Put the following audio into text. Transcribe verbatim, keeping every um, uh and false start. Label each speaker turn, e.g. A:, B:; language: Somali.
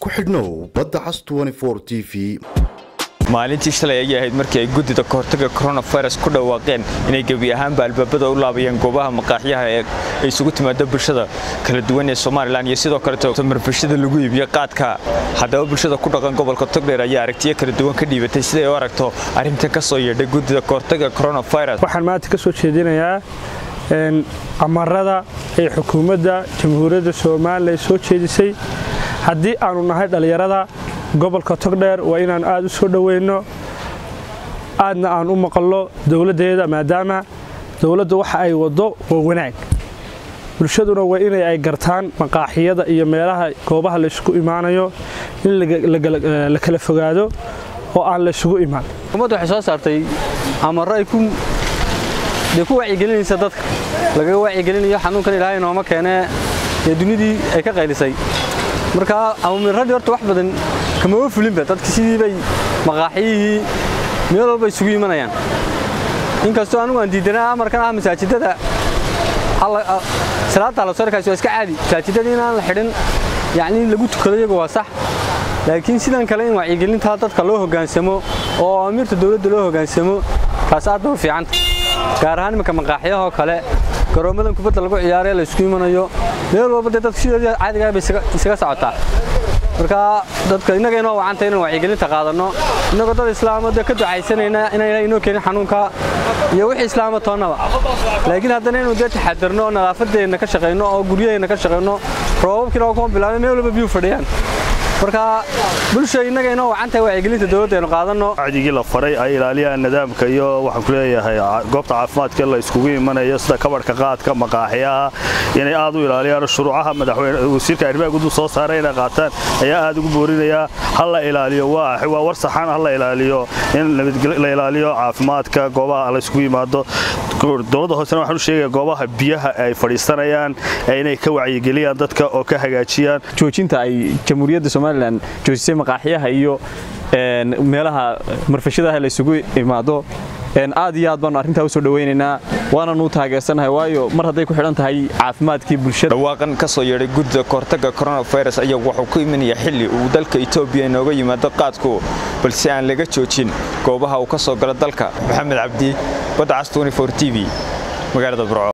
A: ku xidhnow badda cas twenty-four T V.
B: maalintii shalay ay ahayd markii ay gudida kahortaga coronavirus ku dhawaaqeen inay gabi ahaan albaabada u laabayeen goobaha maqaaxiyaha ee ay isugu timaado bulshada kala duwan ee Soomaaliland iyo sidoo kale tamarfashada lagu iibiyo qaadka hadaba bulshada ku dhaqan gobolka Togdheer ayaa aragtiyo kala duwan ka dhiibatay sida ay u aragto arrinta ka soo yeedhay gudida kahortaga coronavirus.
C: waxaan maanta ka soo jeedinayaa in amarada ay xukuumadda jamhuuriyadda Soomaaliya soo jeedisay haddii aanu nahay dhalinyarada gobolka Togdheer waa inaan aad u soo dhaweyno aadna aan u maqallo dawladeeda maadaama dawladdu waxa ay wado waa wanaag bulshaduna waa inay ay gartaan maqaaxiyada iyo meelaha goobaha la isku imaanayo in la kala fogaado oo aan la isugu imaan.
D: ummaddu waxay soo saartay amaro ay ku de ku wacyigelinaysa dadka laga wacyigelinayo xanuunkan Ilaahay nooma keenay ee dunidii ay ka qaylisay marka amarradii horta wax badan kama fulin ba dadka sidii bay maqaaxiyihii meel walba isugu imanayaan inkastoo aanu aan diidanaa amarkan ah masaajidada salaada la soo rakaasoo iska caadi masaajidada inaan la xidhin yaani lagu tukado iyagu waa sax laakiin sidan kale in wacyigelinta dadka loo hogaansamo oo amirta dawladda loo hogaansamo taas aad u fiican gaar ahaan marka maqaaxiyaha kale garoomadan kubadda lagu ciyaarey la isku imanayo meel walba dadka sidii caadiga ah bay isaga socotaa marka dadka inaga inoo wacantay inaan wacyigelinta qaadano inaga dad islaamada ka ducaysanayna inay inoo keenin xanuunka iyo wixii islaamada toonaba laakiin haddana inuu dad taxadarno nadaafadeena ka shaqeyno oo guryaheena ka shaqeyno roobabkii oo koon bilaabay meel walba biyo fadhiyaan marka bulshada inaga inoo wacantay wacyigelinta dawladda qaadano
E: cadigii la faray ay ilaaliyaan nidaamka iyo waxaan ku leeyahay goobta caafimaadka la iskugu imanayo sida kabarka qaadka maqaaxiyaha inay aad u ilaaliyaan shuruucaha madaxweyne wasiirka arrimaha gudaha soo saaray inay qaataan ayaa aad ugu boorinaya hal la ilaaliyo waa waa war saxan hal la ilaaliyo in la ilaaliyo caafimaadka goobaha la iskugu yimaado dawladda hoosena waxaan u sheegayaa goobaha biyaha ay fadhiisanayaan inay ka wacyigeliyaan dadka oo ka hagaajiyaan
F: joojinta ay jamhuuriyadda Soomaaliland joojisay maqaaxiyaha iyo een meelaha marfashadaha la isugu imaado een aad iyo aad baan arrinta u soo dhaweynaynaa waana nuu taageersanahay waayo mar haday ku xidhan tahay caafimaadkii bulshada.
B: dhawaaqan ka soo yeedhay gudida kahortaga coronavirus ayaa wuxuu ku imanaya xilli uu dalka Itoobiya inooga yimaado qaadku balse aan laga joojin goobaha uu ka soo galo dalka. Maxamed Cabdi, badda cas twenty-four T V magaalada Burco.